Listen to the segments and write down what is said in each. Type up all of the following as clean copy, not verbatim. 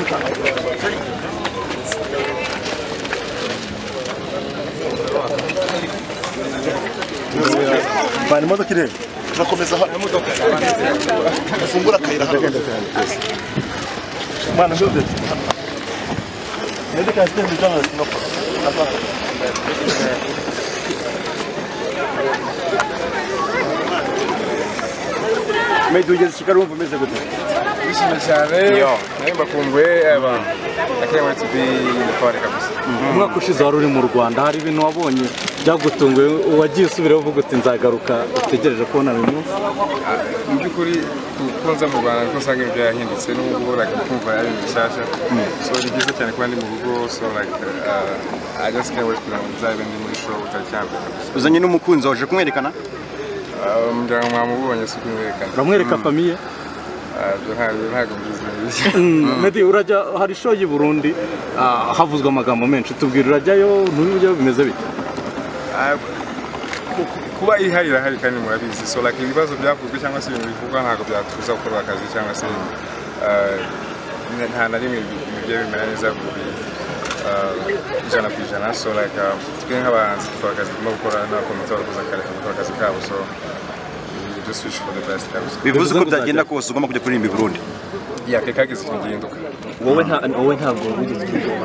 Bani imodoka iri turakomeza hano ufungura akayira hano mwana ndoze nende ka stand journalist no Medu ugeze Chicago umva meze gute bishimye cyane nimba kumbuye abantu akeneye to be in the party kabisa umwaka ushize wari uri mu Rwanda hari ibintu wabonye byagutunguye wagiye usubira uvuga uti nzagaruka utegereje kubona ibintu mu by'ukuri kukunza mu Rwanda ko usanga ibyo yahindutse n'ubwo kumva ari bishyashya so ni byiza cyane kuba ndi mu rugo so like I just can't wait kugira ngo nzabe ndi muri show utacyambe uzanye n'umukunzi waje kumwerekana umuryango mwamubonye si kumwerekana uramwereka famiye ntabwo mbizi Meddy urajya hari show y'u Burundi havuzwe amagambo menshi tubwira urajyayo nturi bimeze bite kuba ihari kandi murabizi so like ibibazo byavuzwe cyangwa se ibintu bivugwa ntabwo byatuza gukora akazi cyangwa se nta na rimwe ibyo bimera neza kuri ijana ku ijana so like twe nk'abahanzi dukora akazi turimo gukora n'abakomite barakoze akazi kabo so just wish for the best bivuze ko byagenda kose ugomba kujya kuririmba i Burundi kagize ikintu gihinduka wowe ntabwo wigeze ubwoba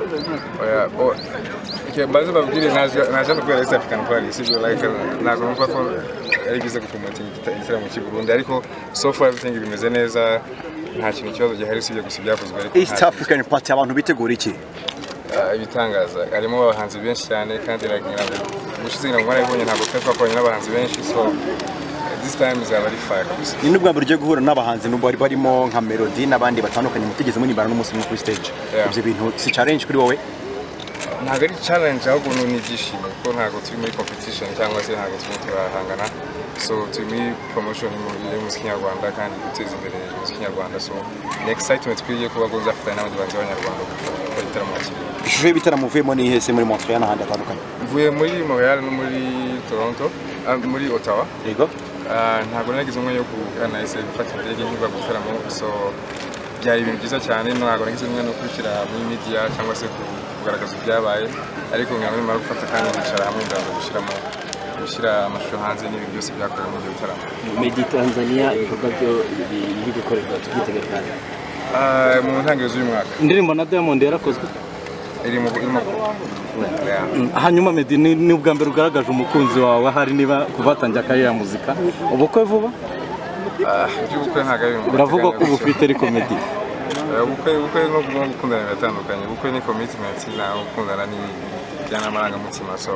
baze babwire naje no kubera East African Party sibyo like ntabwo numva ko ari byiza gupromoting igitaramo cy'i Burundi ariko so far everything bimeze neza nta kintu kibazo gihari sibyo gusa byavuzwe ariko East African Party abantu bitegura iki ibitangaza harimo abahanzi benshi cyane kandi like mushize ngo mwarabonye ntabwo twakoranye n'abahanzi benshi so this time is very fire kabisa ni nubwo buryo guhura n'abahanzi nubwo bari barimo nka Melody n'abandi batandukanye mutigeze munibara n'umunsi kuri stage ibyo bintu si challenge kuri wowe ntabwo ari challenge ahubwo ni ibyishimo kuko ntabwo turi muri competition cyangwa se ntabwo turimo turahangana so turi muri promotion y'umuziki nyarwanda kandi guteza imbere umuziki nyarwanda so ni excitement twiriye kuba ngo nzafatanya n'abandi bantu b'abanyarwanda gukora igitaramo kimwe ishusho y'ibitaramo uvuyemo ni ihese muri Montreal n'ahandi hatandukanye mvuye muri Montreal no muri Toronto muri Ottawa yego ntabwo nagize umwanya wo kugana ese gufata indege nk'uko gutaramo so byari ibintu byiza cyane ntabwo nagize umwanya wo kwikira muri media cyangwa se kugaragaza ibyabaye ariko nyamara gufata kandi bicara hamwe ndaza gushyira amashusho hanze n'ibintu byose byakorewe muri ibyo bitaramo Meddy Tanzania ibikorwa byo biri gukorerwa tubyiteguye cyane mu ntangiriro z'uyu mwaka indirimbo na Diamond yarakozwe irimo hanyuma Meddy ni ubwa mbere ugaragaje umukunzi wawe hari niba kuvatangira kariyeri ya muzika ubukwe vuba by'ubukwe ntabwo ari biravugwa ko ubufite ariko Meddy ubukwe no gukundana biratandukanye ubukwe ni commitment nawe gukundana ni by'amarangamutima so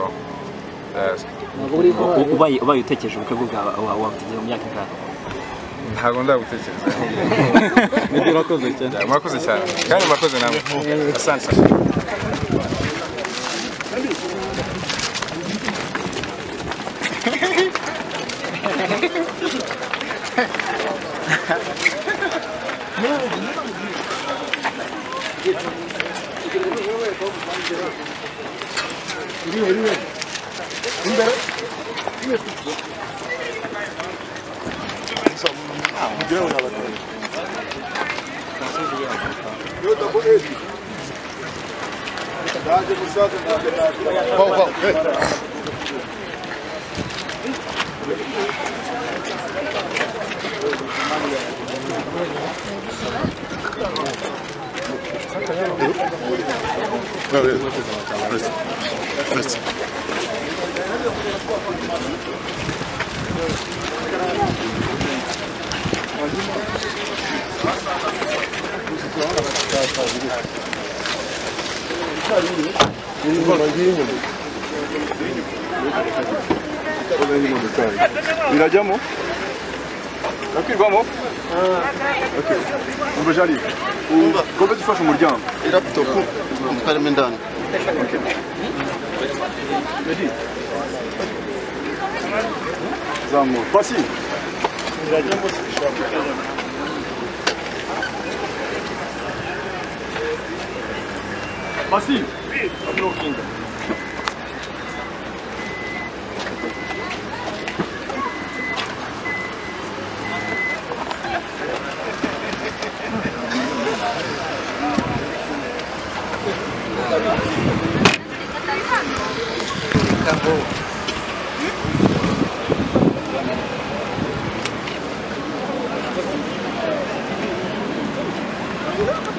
ubaye utekereje ubukwe bwawe wabutegera mu myaka ingahe ntabwo ndabutekereza Meddy urakoze cyane murakoze cyane kandi murakoze namwe asante Irajyamo Nakwirwamo Okay Umva jari Gobe dufasha umuryango Laptop Utwaremo indani Okay Meddy Zamu Pasi Irajyamo Pasi I'm looking Oh.